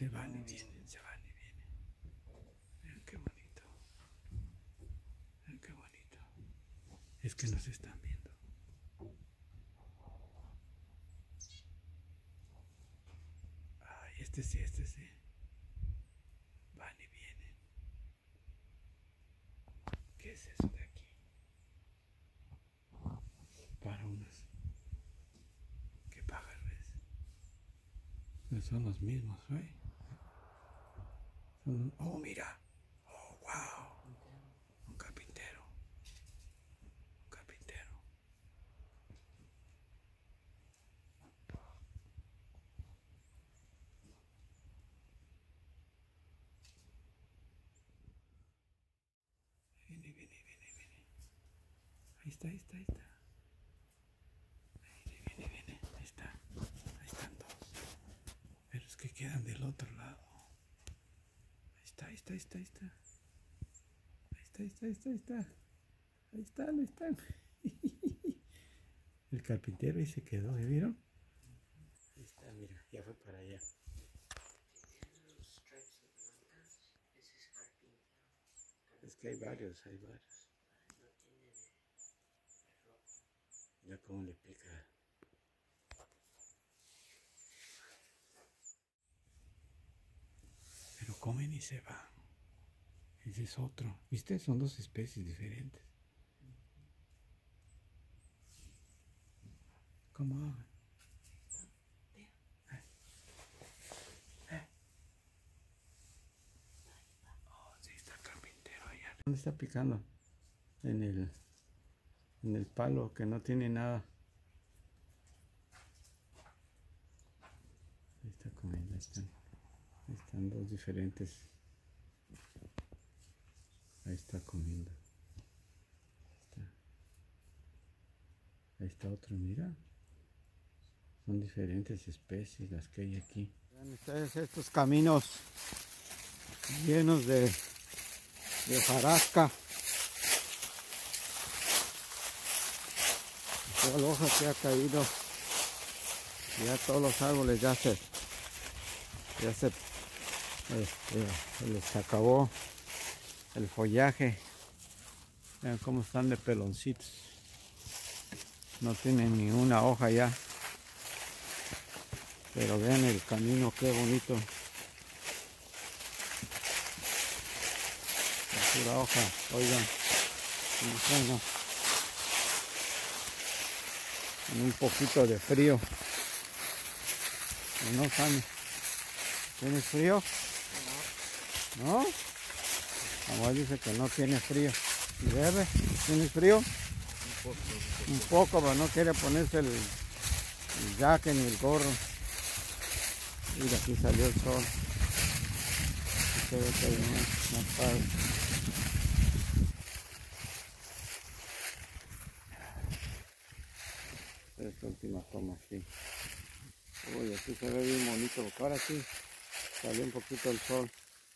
Se van y vienen, se van y vienen. Vean qué bonito. Vean qué bonito. Es que nos están viendo. Ay, este sí, este sí. Van y vienen. ¿Qué es eso de aquí? Para unos. ¿Qué pájaro es? No son los mismos, ¿right? Oh, mira. Oh, wow. Un carpintero. Un carpintero. Viene, viene, viene, viene. Ahí está, ahí está, ahí está. Viene, viene, viene. Ahí está. Ahí están dos. Pero es que quedan del otro lado. Ahí está, ahí está, ahí está, ahí está. Ahí está, ahí está, ahí está, ahí está. Ahí están, ahí están. El carpintero ahí se quedó, ¿ya vieron? Ahí está, mira, ya fue para allá. Es que hay varios, hay varios. Ya cómo le pica. Pero comen y se van. Ese es otro. ¿Viste? Son dos especies diferentes. ¿Cómo hagan? Oh, sí, está el carpintero allá. ¿Dónde está picando? En el palo que no tiene nada. Ahí está comiendo, ahí están dos diferentes. Ahí está comiendo. Ahí está otro, mira. Son diferentes especies las que hay aquí. Vean ustedes estos caminos llenos de hojarasca. Toda la hoja se ha caído. Ya todos los árboles ya se les acabó el follaje. Vean cómo están de peloncitos. No tienen ni una hoja ya. Pero vean el camino, qué bonito. La pura hoja, oigan. Como suena. Con un poquito de frío. ¿No, Sammy? ¿Tienes frío? ¿No? Mamá dice que no tiene frío. ¿Y bebe? ¿Tienes frío? Un poco, pero no quiere ponerse el jacket ni el gorro. Mira, aquí salió el sol. Aquí se ve que hay más padre. Esta última toma aquí. Uy, aquí se ve bien bonito, porque ahora sí salió un poquito el sol.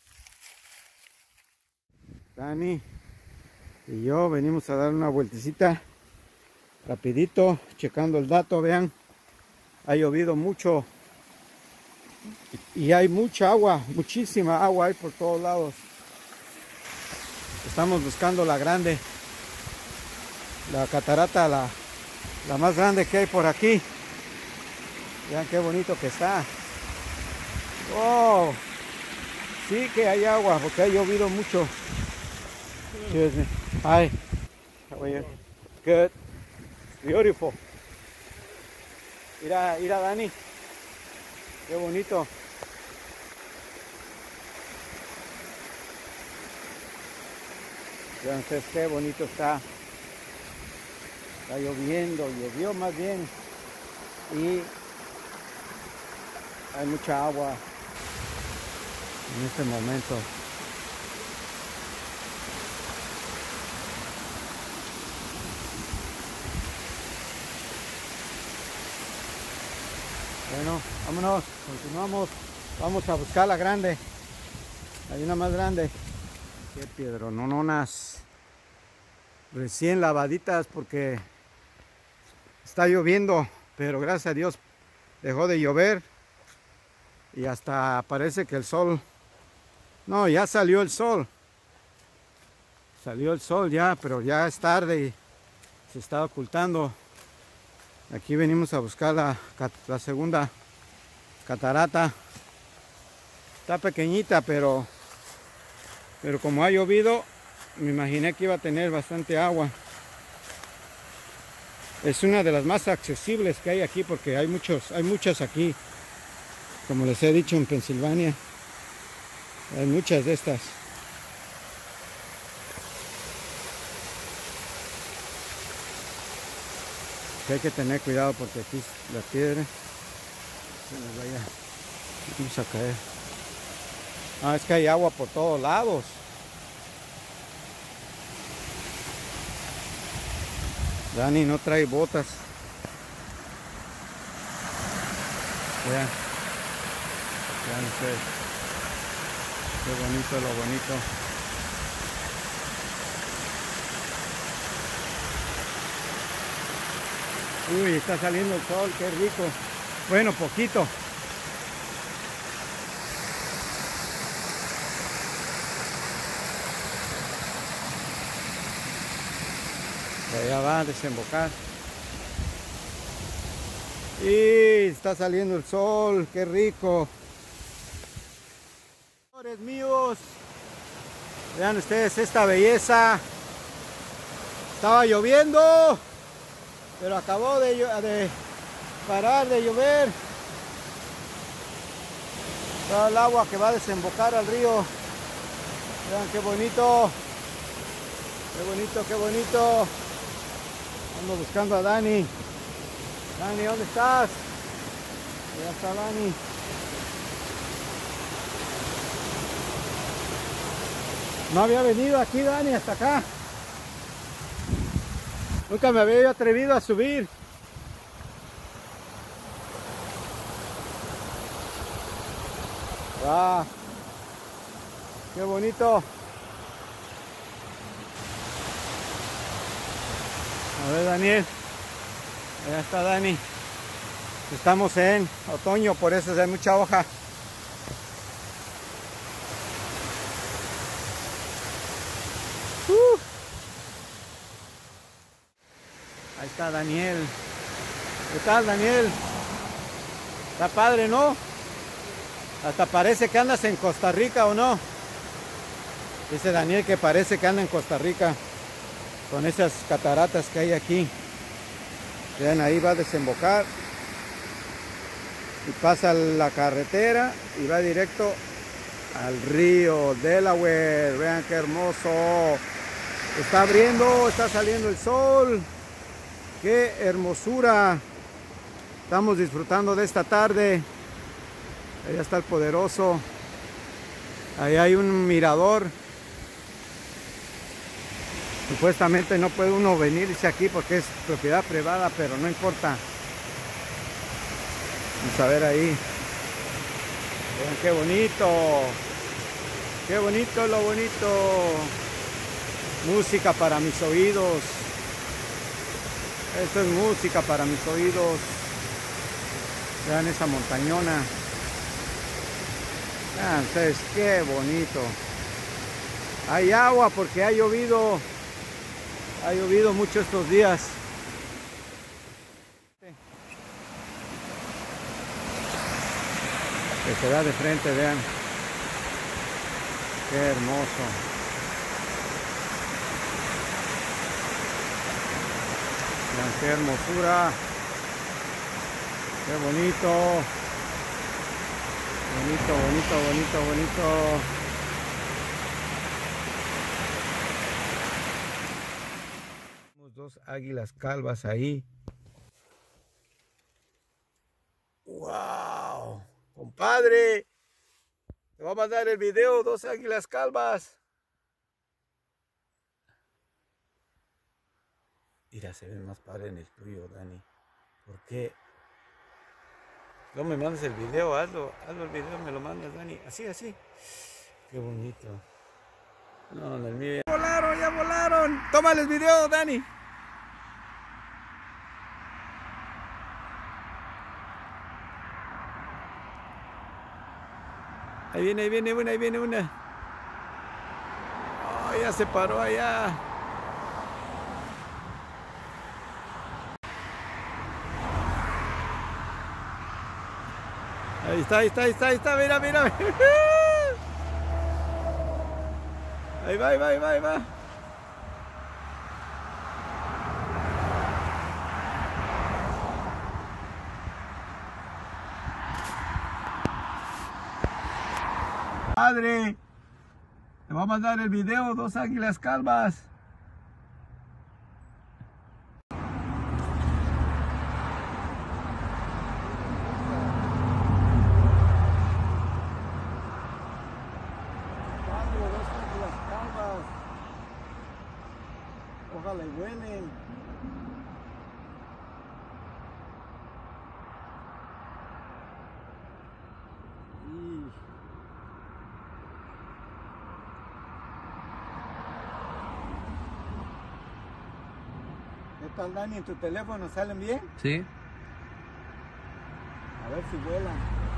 Dani y yo venimos a dar una vueltecita rapidito, checando el dato. Vean, ha llovido mucho y hay mucha agua, muchísima agua hay por todos lados. Estamos buscando la grande, la catarata, la más grande que hay por aquí. Vean qué bonito que está. ¡Wow! Sí que hay agua porque ha llovido mucho. Excuse me. Hi. How are you? Good. Beautiful. Mira, mira, Dani. Qué bonito. Vean ustedes qué bonito está. Está lloviendo, llovió más bien. Y hay mucha agua en este momento. Bueno, vámonos, continuamos. Vamos a buscar la grande. Hay una más grande. Qué piedrononas. Recién lavaditas porque está lloviendo, pero gracias a Dios dejó de llover. Y hasta parece que el sol... No, ya salió el sol. Salió el sol ya, pero ya es tarde y se está ocultando. Aquí venimos a buscar la segunda catarata. Está pequeñita, pero como ha llovido, me imaginé que iba a tener bastante agua. Es una de las más accesibles que hay aquí porque hay muchas aquí. Como les he dicho, en Pensilvania hay muchas de estas. Hay que tener cuidado porque aquí la piedra se nos vaya a caer. Ah, es que hay agua por todos lados. Dani no trae botas. Vean ustedes. Qué bonito lo bonito. Uy, está saliendo el sol, qué rico. Bueno, poquito. Allá va a desembocar. Y está saliendo el sol, qué rico. Señores míos, vean ustedes esta belleza. Estaba lloviendo, pero acabó de parar de llover. Todo el agua que va a desembocar al río. Vean qué bonito. Qué bonito, qué bonito. Ando buscando a Dani. Dani, ¿dónde estás? Ya está Dani. No había venido aquí, Dani, hasta acá. Nunca me había atrevido a subir. ¡Ah! ¡Qué bonito! A ver, Daniel. Allá está Dani. Estamos en otoño, por eso hay mucha hoja. Ahí está Daniel. ¿Qué tal, Daniel? Está padre, ¿no? Hasta parece que andas en Costa Rica, ¿o no? Dice Daniel que parece que anda en Costa Rica con esas cataratas que hay aquí. Vean, ahí va a desembocar y pasa la carretera y va directo al río Delaware. Vean qué hermoso. Está abriendo, está saliendo el sol. Qué hermosura. Estamos disfrutando de esta tarde. Allá está el Poderoso. Ahí hay un mirador. Supuestamente no puede uno venirse aquí porque es propiedad privada, pero no importa. Vamos a ver ahí. Vean qué bonito. Qué bonito lo bonito. Música para mis oídos. Esto es música para mis oídos. Vean esa montañona. Vean ustedes qué bonito. Hay agua porque ha llovido. Ha llovido mucho estos días. Que se da de frente, vean. Qué hermoso. Vean qué hermosura. Qué bonito. Bonito, bonito, bonito, bonito. Dos águilas calvas ahí. ¡Wow! Compadre, te voy a mandar el video, dos águilas calvas. Mira, se ve más padre en el tuyo, Dani. ¿Por qué? No me mandas el video, hazlo el video, me lo mandas, Dani. Así, así. Qué bonito. No, en el mío ya volaron, ya volaron. Tómale el video, Dani. Ahí viene una, ahí viene una. Oh, ya se paró allá. Ahí está, mira, mira. Ahí va, ahí va, ahí va, ahí va. Padre, te va a mandar el video, 2 águilas calvas. Padre, 2 águilas calvas. Ojalá y vuelen. ¿Qué tal, Dani? ¿En tu teléfono salen bien? Sí. A ver si vuelan.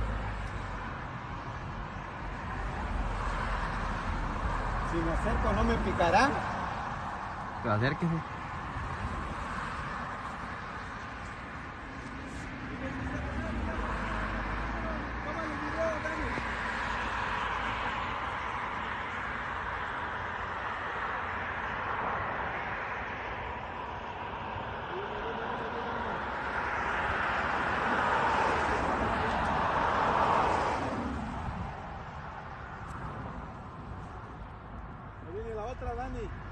Si me acerco, ¿no me picarán? Acérquese. Tómale video, Dani. Ahí viene la otra, Dani.